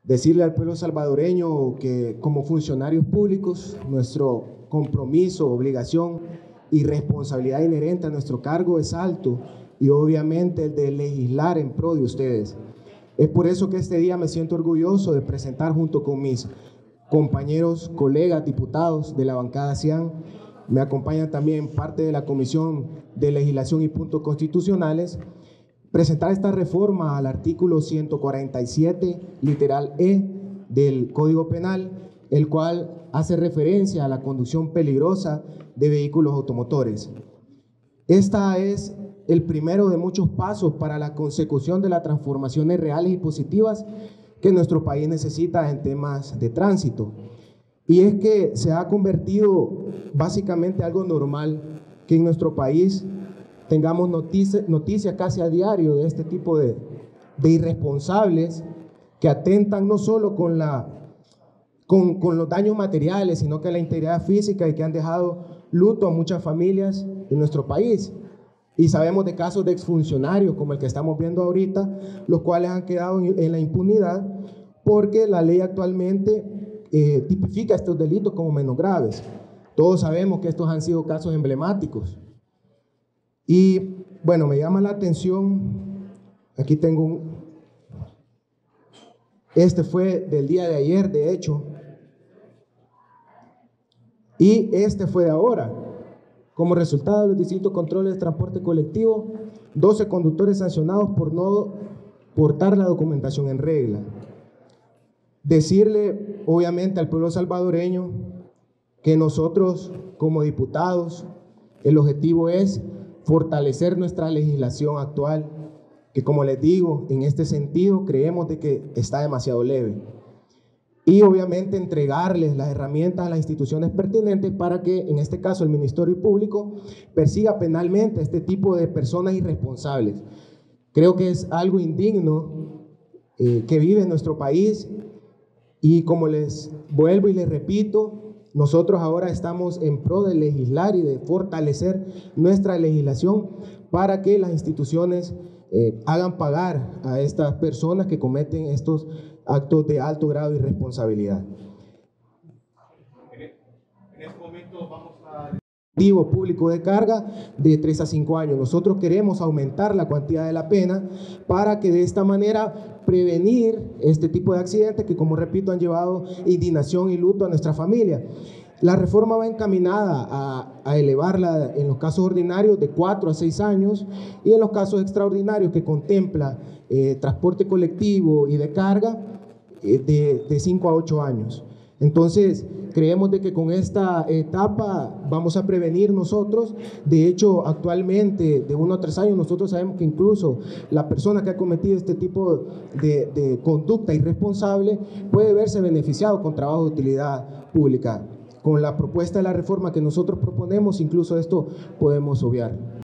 decirle al pueblo salvadoreño que como funcionarios públicos nuestro compromiso, obligación y responsabilidad inherente a nuestro cargo es alto y obviamente el de legislar en pro de ustedes. Es por eso que este día me siento orgulloso de presentar junto con mis compañeros, colegas, diputados de la bancada CIAN, me acompaña también parte de la Comisión de Legislación y Puntos Constitucionales, presentar esta reforma al artículo 147, literal E, del Código Penal, el cual hace referencia a la conducción peligrosa de vehículos automotores. Esta es el primero de muchos pasos para la consecución de las transformaciones reales y positivas que nuestro país necesita en temas de tránsito. Y es que se ha convertido básicamente algo normal que en nuestro país tengamos noticias casi a diario de este tipo de irresponsables que atentan no solo con los daños materiales, sino que la integridad física y que han dejado luto a muchas familias en nuestro país. Y sabemos de casos de exfuncionarios como el que estamos viendo ahorita, los cuales han quedado en la impunidad porque la ley actualmente tipifica estos delitos como menos graves. Todos sabemos que estos han sido casos emblemáticos. Y bueno, me llama la atención, aquí tengo este fue del día de ayer, de hecho, y este fue de ahora. Como resultado de los distintos controles de transporte colectivo, 12 conductores sancionados por no portar la documentación en regla. Decirle, obviamente, al pueblo salvadoreño que nosotros, como diputados, el objetivo es fortalecer nuestra legislación actual, que como les digo, en este sentido creemos de que está demasiado leve. Y obviamente entregarles las herramientas a las instituciones pertinentes para que, en este caso, el Ministerio Público persiga penalmente a este tipo de personas irresponsables. Creo que es algo indigno que vive en nuestro país y como les vuelvo y les repito, nosotros ahora estamos en pro de legislar y de fortalecer nuestra legislación para que las instituciones hagan pagar a estas personas que cometen estos actos de alto grado de irresponsabilidad. En este momento vamos a público de carga de 3 a 5 años. Nosotros queremos aumentar la cuantía de la pena para que de esta manera prevenir este tipo de accidentes que, como repito, han llevado indignación y luto a nuestra familia. La reforma va encaminada a elevarla en los casos ordinarios de 4 a 6 años y en los casos extraordinarios que contempla transporte colectivo y de carga de 5 a 8 años. Entonces, creemos de que con esta etapa vamos a prevenir nosotros. De hecho, actualmente, de 1 a 3 años, nosotros sabemos que incluso la persona que ha cometido este tipo de conducta irresponsable puede verse beneficiado con trabajo de utilidad pública. Con la propuesta de la reforma que nosotros proponemos, incluso esto podemos obviar.